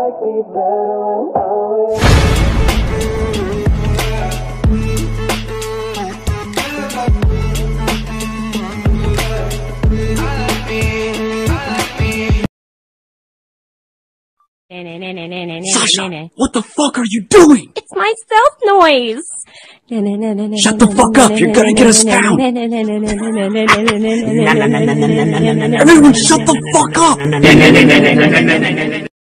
like me better when I'm with Sasha, what the fuck are you doing? It's my self noise. Shut the fuck up, you're gonna get us found. Everyone shut the fuck up.